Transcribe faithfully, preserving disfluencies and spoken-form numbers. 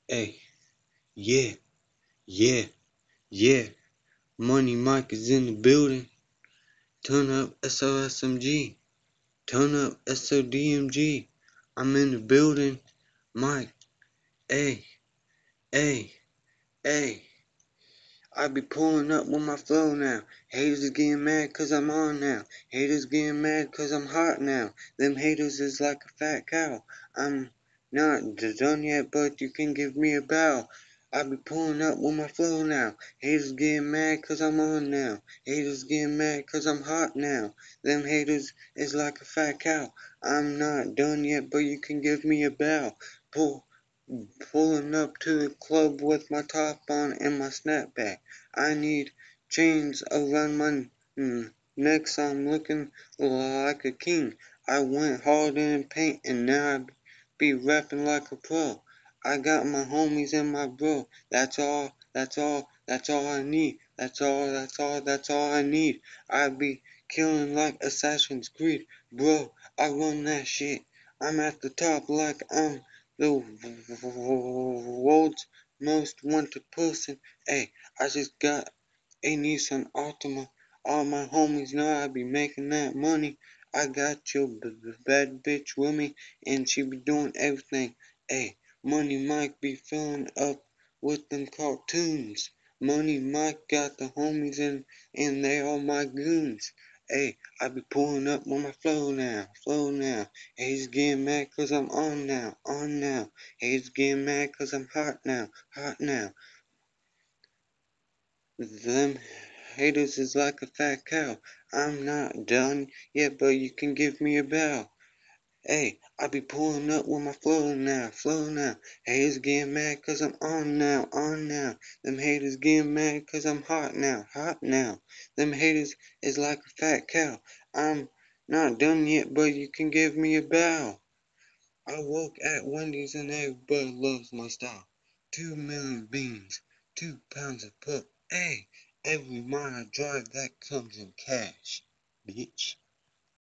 Hey, yeah, yeah, yeah. Money Mike is in the building. Turn up S O S M G. Turn up S O D M G. I'm in the building. Mike, hey, hey, hey. I be pulling up with my flow now. Haters is getting mad cause I'm on now. Haters getting mad cause I'm hot now. Them haters is like a fat cow. I'm not done yet, but you can give me a bow. I be pulling up with my flow now. Haters getting mad cause I'm on now. Haters getting mad cause I'm hot now. Them haters is like a fat cow. I'm not done yet, but you can give me a bow. Pull Pulling up to the club with my top on and my snapback. I need chains around my mm, neck so I'm looking like a king. I went hard in paint and now I be rapping like a pro. I got my homies and my bro. That's all, that's all, that's all I need. That's all, that's all, that's all I need. I be killing like Assassin's Creed. Bro, I run that shit. I'm at the top like I'm the world's most wanted person. Hey, I just got a Nissan Altima. All my homies know I be making that money. I got your b- b- bad bitch with me, and she be doing everything. Hey, Money Mike be filling up with them cartoons. Money Mike got the homies in, and they all my goons. Hey, I be pulling up on my flow now, flow now. Haters getting mad cause I'm on now, on now. Haters getting mad cause I'm hot now, hot now. Them haters is like a fat cow. I'm not done yet, but you can give me a bow. Hey, I be pulling up with my flow now, flow now. Haters getting mad cause I'm on now, on now. Them haters getting mad cause I'm hot now, hot now. Them haters is like a fat cow. I'm not done yet, but you can give me a bow. I work at Wendy's and everybody loves my style. Two million beans, two pounds of pup. Hey, every mile I drive that comes in cash, bitch.